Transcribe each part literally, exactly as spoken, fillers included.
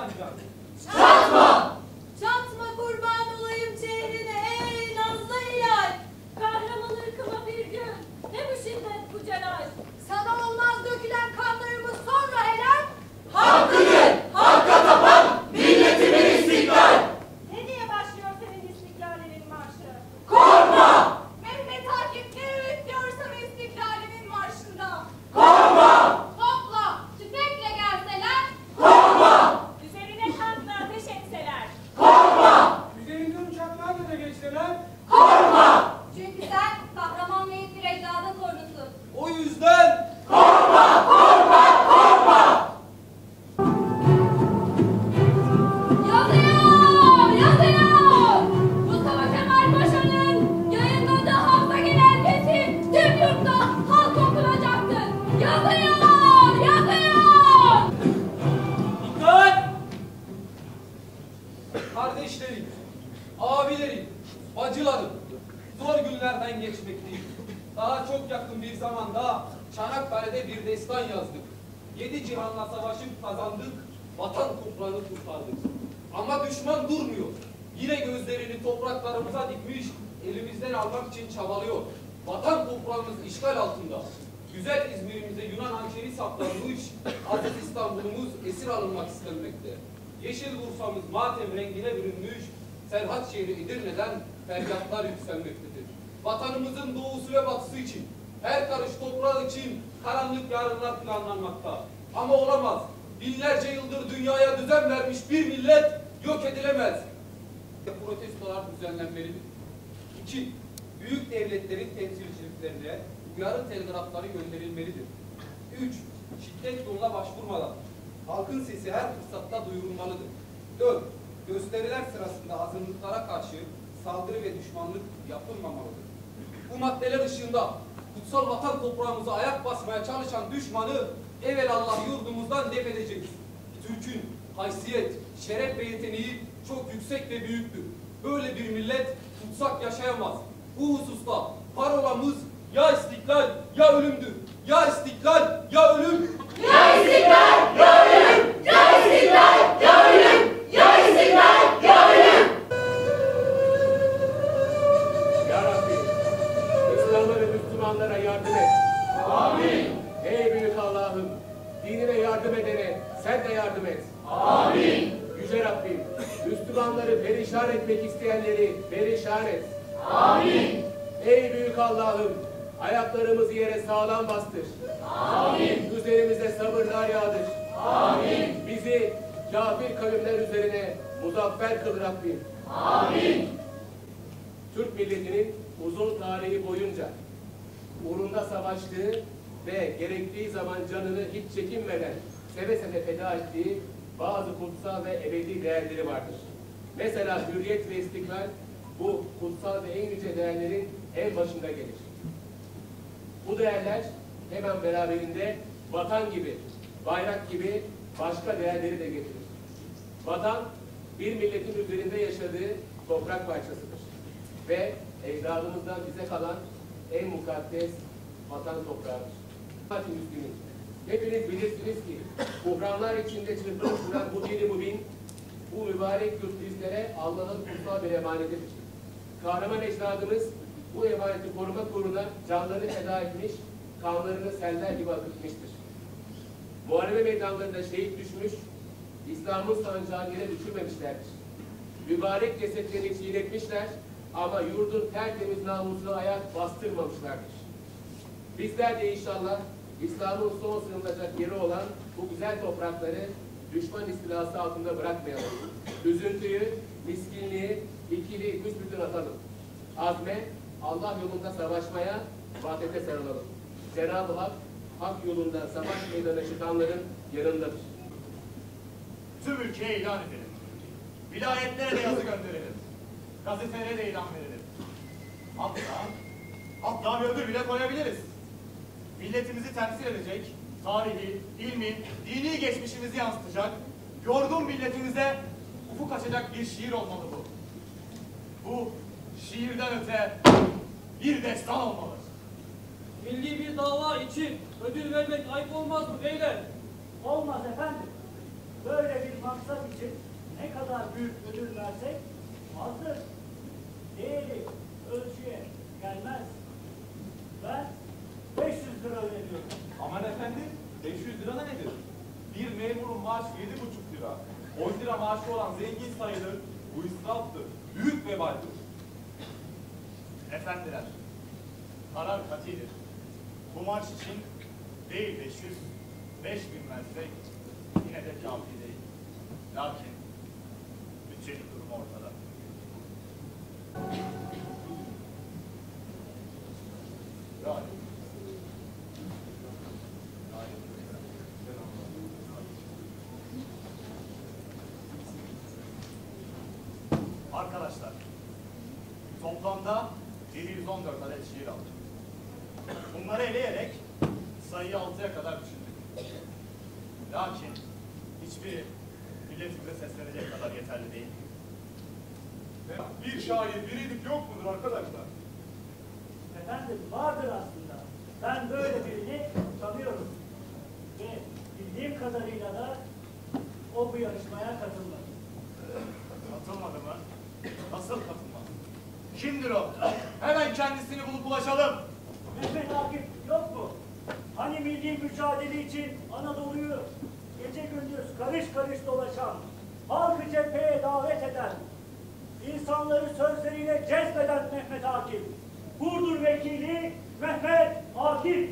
ancak. Çatma! Çatma kurban olayım çehrine ey nazlı hilal. Kahraman ırkıma bir gün, ne bu şiddet bu celal. Sana olmaz dökülen kanlarımız sonra helal. Hakkıdır, hakka tapan milletimin istiklal. Ne diye başlıyor senin istiklalinin marşı? Korkma! Mehmet Akif ne öğüt görsem istiklalimin marşında. Korkma! Topla, tüfekle gelseler. Korkma! Üzerine tankla ateş etseler. Korkma! Üzerinden uçaklarla da geçseler. Korkma! Çünkü sen kahraman yiğit bir ecdadın torunusın. O yüzden Korkma! Korkma! Korkma! Yazıyor! Yazıyor! Mustafa Kemal Paşa'nın yayınladığı hafta genelgesi tüm yurtta halk okunacaktır. Yazıyor! Yazıyor! dikkat! Kardeşlerim, abilerim, bacılarım, zor günlerden geçmekteyiz. Daha çok yakın bir zamanda Çanakkale'de bir destan yazdık. Yedi cihanla savaşıp kazandık, vatan toprağını kurtardık. Ama düşman durmuyor. Yine gözlerini topraklarımıza dikmiş, elimizden almak için çabalıyor. Vatan toprağımız işgal altında. Güzel İzmir'imize Yunan hançeri saplanmış, aziz İstanbul'umuz esir alınmak istenmekte. Yeşil Bursa'mız matem rengine bürünmüş, Serhat şehri Edirne'den feryatlar yükselmektedir. Vatanımızın doğusu ve batısı için, her karış toprağı için karanlık yarınlar planlanmakta. Ama olamaz. Binlerce yıldır dünyaya düzen vermiş bir millet yok edilemez. Protestolar düzenlenmelidir. İki, büyük devletlerin temsilciliklerine uyarı telgrafları gönderilmelidir. Üç, şiddet yoluna başvurmadan halkın sesi her fırsatta duyurulmalıdır. Dört, gösteriler sırasında azınlıklara karşı saldırı ve düşmanlık yapılmamalıdır. Bu maddeler ışığında kutsal vatan toprağımıza ayak basmaya çalışan düşmanı evelallah yurdumuzdan def edeceğiz. Türk'ün haysiyet, şeref ve yeteneği çok yüksek ve büyüktür. Böyle bir millet tutsak yaşayamaz. Bu hususta parolamız ya istiklal ya ölümdür. Ya istiklal ya ölüm. Ya istiklal ya ölüm! Ya istiklal ya ölüm! Ya istiklal ya ölüm! Ya Rabbi, İslam'a ve Müslümanlara yardım et. Amin! Ey büyük Allah'ım, dinine yardım edene sen de yardım et. Amin! Yüce Rabbim, Müslümanları perişan etmek isteyenleri perişan et. Amin! Ey büyük Allah'ım, ayaklarımızı yere sağlam bastır. Amin! Üzerimize sabırlar yağdır. Amin! Bizi kafir kavimler üzerine muzaffer kıl Rabbim. Amin! Türk milletinin uzun tarihi boyunca uğrunda savaştığı ve gerektiği zaman canını hiç çekinmeden seve seve feda ettiği bazı kutsal ve ebedi değerleri vardır. Mesela hürriyet ve istiklal bu kutsal ve en yüce değerlerin en başında gelir. Bu değerler hemen beraberinde vatan gibi, bayrak gibi başka değerleri de getirir. Vatan bir milletin üzerinde yaşadığı toprak parçasıdır. Ve ecdadımızdan bize kalan en mukaddes vatan toprağıdır. Hadi Müslümin, hepiniz bilirsiniz ki buhranlar içinde çırpınıp duran bu dini mübin, bu mübarek yurt bizlere Allah'ın kutsal bir emanetidir. Kahraman ecdadımız bu emaneti korumak uğruna canlarını feda etmiş, kanlarını seller gibi akıtmıştır. Muharebe meydanlarında şehit düşmüş, İslam'ın sancağını yere düşürmemişlerdir. Mübarek cesetlerini çiğnetmişler ama yurdun tertemiz namusuna ayak bastırmamışlardır. Bizler de inşallah İslam'ın son sığınılacak yeri olan bu güzel toprakları düşman istilası altında bırakmayalım. Üzüntüyü, miskinliği, ikiliği büsbütün atalım. Azme, Allah yolunda savaşmaya, vahdete sarılalım. Cenab-ı Hak, hak yolunda savaş meydana çıkanların yanındadır. Tüm ülkeye ilan edelim. Vilayetlere de yazı gönderelim. Gazetelere de ilan verelim. Hatta, hatta bir ödül bile koyabiliriz. Milletimizi temsil edecek, tarihi, ilmi, dini geçmişimizi yansıtacak, yorgun milletimize ufuk açacak bir şiir olmalı bu. Bu, şiirden öte bir destan olmalı. Milli bir dava için ödül vermek ayıp olmaz mı beyler? Olmaz efendim. böyle bir maksat için ne kadar büyük ödül versek azdır. Değeri ölçüye gelmez. Ben beş yüz lira öneriyorum. Aman efendim, beş yüz lira nedir? Bir memurun maaşı yedi buçuk lira. on lira maaşı olan zengin sayılır. Bu israftır. Büyük vebaldir. Efendiler, karar katidir. Bu marş için değil beş yüz, beş bin versek yine de kafi değil. Lakin bütçenin durumu ortada. Yani, arkadaşlar, toplamda bir yüz on dört adet şiir aldık. Bunları eleyerek sayıyı altıya kadar düşündük. Lakin hiçbiri milletimize seslenecek kadar yeterli değil. Bir şair, bir edip yok mudur arkadaşlar? Efendim vardır aslında. Ben böyle birini tanıyorum. Ve bildiğim kadarıyla da o bu yarışmaya katılmadı. Katılmadı mı? Nasıl katılmadı? Kimdir o? Hemen kendisini bulup ulaşalım. Mehmet Akif yok mu? Hani milli mücadele için Anadolu'yu gece gündüz karış karış dolaşan, halkı cepheye davet eden, insanları sözleriyle cezbeden Mehmet Akif. Burdur vekili Mehmet Akif.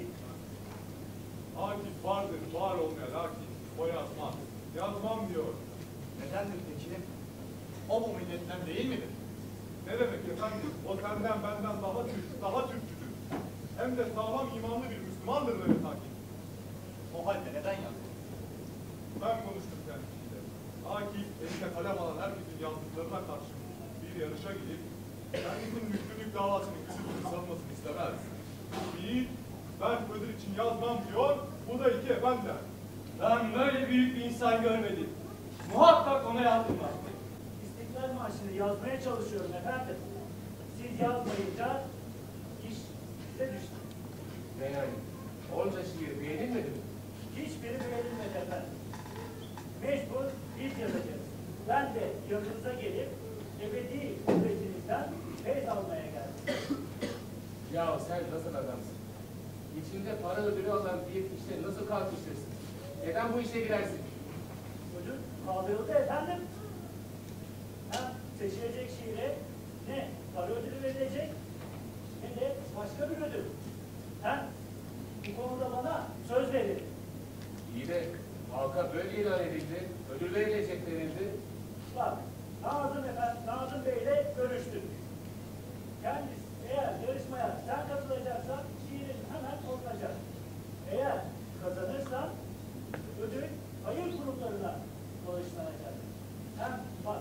Akif vardır, var olmayan Akif. O yazmaz. Yazmam diyor. Nedendir peki? O bu milletten değil midir? Ne demek efendim? O senden benden daha Türk, daha Türkçüdür. Hem de sağlam imanlı bir Müslümandır Mehmet Akif. O halde neden yazdı? Ben konuştum kendisiyle. Akif, eline kalem alan herkesin yazdıklarına karşı bir yarışa gidip kendisinin müslümlük davasını küsüp savunmasını istemez. Bir, ben ödül için yazmam diyor, bu da iki efendim. Ben böyle büyük bir insan görmedim. Muhakkak ona yazdırmaz. İstiklal Marşı'nı yazmaya çalışıyorum efendim. Siz yazmayınca iş size düştü. Ne yani? Onca şiir beğenilmedi mi? Hiçbiri beğenilmedi efendim. Mecbur biz yazacağız. Ben de yanınıza gelip ebedi kuvvetinizden feyz almaya geldim. Ya sen nasıl adamsın? İçinde para ödülü alan bir işte nasıl kalkışırsın? Neden bu işe girersin? Çocuk kaldırıldı efendim. Hem seçilecek şiire ne para ödülü verilecek ne de başka bir ödül. Hem bu konuda bana söz verin. İyi de halka böyle ilan edildi, ödül verilecek denildi. Bak, Nazım Efendi, Nazım Bey'le görüştük. Kendisi eğer yarışmaya sen katılacaksan şiirin hemen olunacak. Eğer kazanırsan ödül hayır kurumlarına bağışlanacak. Hem bak.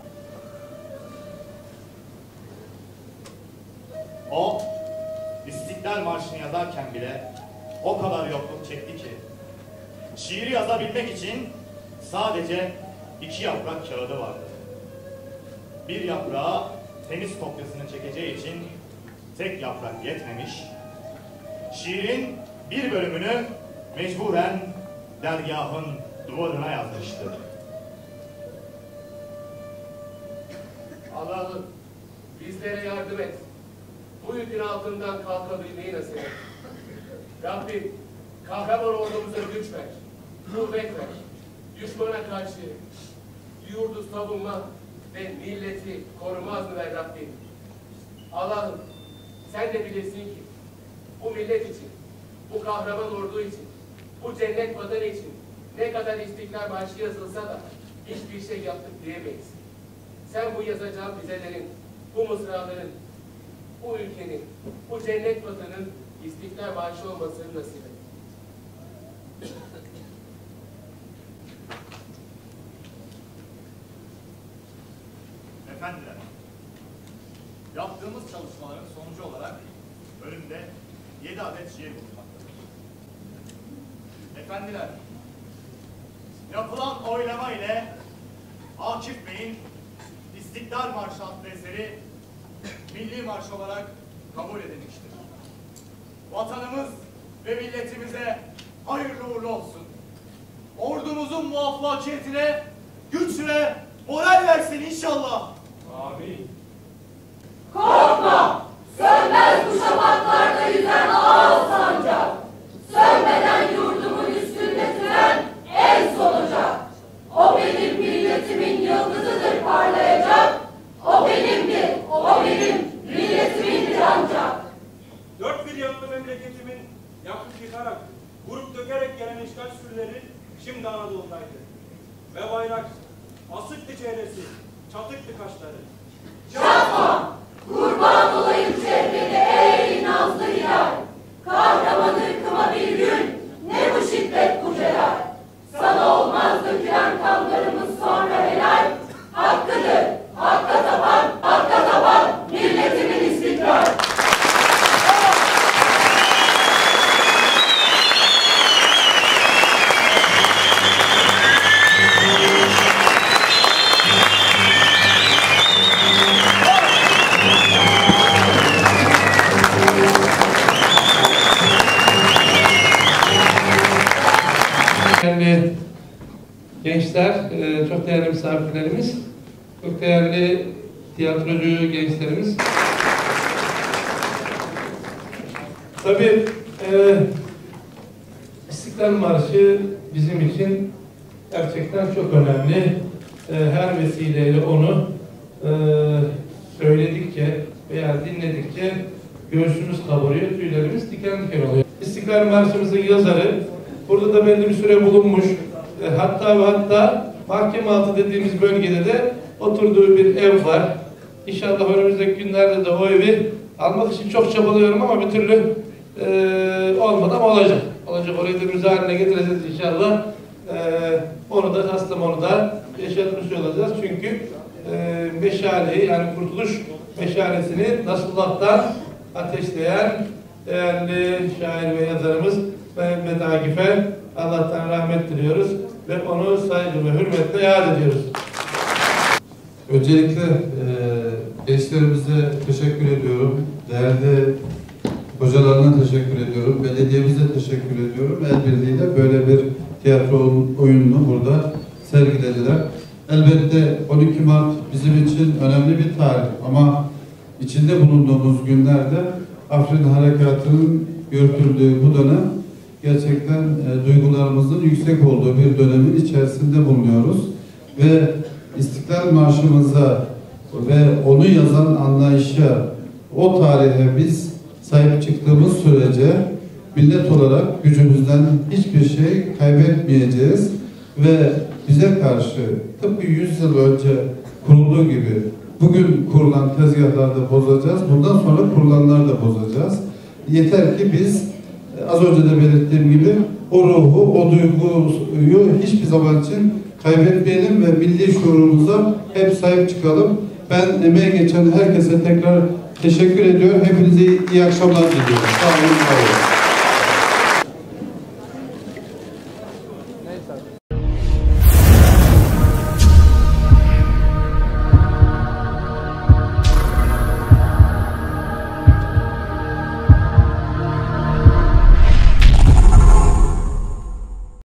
O, İstiklal Marşı'nı yazarken bile o kadar yokluk çekti ki, şiiri yazabilmek için sadece iki yaprak kağıdı vardı. Bir yaprağa temiz kopyasını çekeceği için tek yaprak yetmemiş, şiirin bir bölümünü mecburen dergahın duvarına yazmıştı. Allah'ım bizlere yardım et. Bu yükün altından kalkabilmeyi nasip et. Rabbim kahraman ordumuza güç ver, kuvvet ver. Düşmana karşı yurdu savunma ve milleti korumaz mı ver Rabbim? Allah'ım sen de bilirsin ki bu millet için, bu kahraman ordu için, bu cennet vatanı için ne kadar İstiklal Marşı yazılsa da hiçbir şey yaptık diyemeyiz. Sen bu yazacağın dizelerin, bu mısraların, bu ülkenin, bu cennet vatanın İstiklal Marşı olmasını nasip et. Efendiler, yaptığımız çalışmaların sonucu olarak önümde yedi adet şiir bulunmaktadır. Efendiler, yapılan oylama ile Akif Bey'in İstiklal Marşı adlı eseri milli marş olarak kabul edilmiştir. Vatanımız ve milletimize hayırlı uğurlu olsun. Ordumuzun muvaffakiyetine güç ve moral versin inşallah. Amin. Korkma, sönmez bu şafaklarda yüzen ağız sancak. Sönmeden yurdumun üstünde süren en sonacak. O benim milletimin yıldızıdır parlayacak. O benimdir, o benim milletimindir ancak. Dört bir yanlı memleketimin yakıp yıkarak, vurup dökerek gelen işgal sürüleri şimdi Anadolu'daydı. Ve bayrak asıktı çehresi, çatıktı kaşları. Yapma, kurban olayım çehreni ey nazlı hilal. Kahraman ırkıma bir gün, ne bu şiddet bu celal. Sana olmaz dökülen kanlarımız sonra helal. Hakkıdır, hakka tapan, hakka tapan milletimin istiklal. Değerli gençler, çok değerli misafirlerimiz, çok değerli tiyatrocu gençlerimiz. Tabii e, İstiklal Marşı bizim için gerçekten çok önemli. E, her vesileyle onu e, söyledikçe veya dinledikçe göğsümüz kabarıyor, tüylerimiz diken diken oluyor. İstiklal Marşımızın yazarı burada da belli bir süre bulunmuş. E, hatta ve hatta mahkeme altı dediğimiz bölgede de oturduğu bir ev var. İnşallah önümüzdeki günlerde de o evi almak için çok çabalıyorum ama bir türlü e, olmadan olacak. Olacak, orayı da müze haline getireceğiz inşallah. E, onu da Kastamonu'da yaşatmış olacağız. Çünkü e, meşaleyi, yani kurtuluş meşalesini Nasrullah'tan ateşleyen değerli şair ve yazarımız Mehmet Akif'e Allah'tan rahmet diliyoruz ve onu saygı ve hürmetle yad ediyoruz. Öncelikle e, gençlerimize teşekkür ediyorum. Değerli hocalarına teşekkür ediyorum. Belediyemize teşekkür ediyorum. El birliğiyle böyle bir tiyatro oyununu burada sergilediler. Elbette on iki Mart bizim için önemli bir tarih ama içinde bulunduğumuz günlerde Afrin Harekatı'nın yürütüldüğü bu dönem gerçekten e, duygularımızın yüksek olduğu bir dönemin içerisinde bulunuyoruz. Ve İstiklal Marşımıza ve onu yazan anlayışa, o tarihe biz sahip çıktığımız sürece millet olarak gücümüzden hiçbir şey kaybetmeyeceğiz ve bize karşı tıpkı yüz yıl önce kurulduğu gibi bugün kurulan tezgahlarda bozacağız, bundan sonra kurulanları da bozacağız. Yeter ki biz az önce de belirttiğim gibi o ruhu, o duyguyu hiçbir zaman için kaybetmeyelim ve milli şuurumuza hep sahip çıkalım. Ben emeğe geçen herkese tekrar teşekkür ediyorum. Hepinize iyi akşamlar diliyorum. Sağ olun, sağ olun.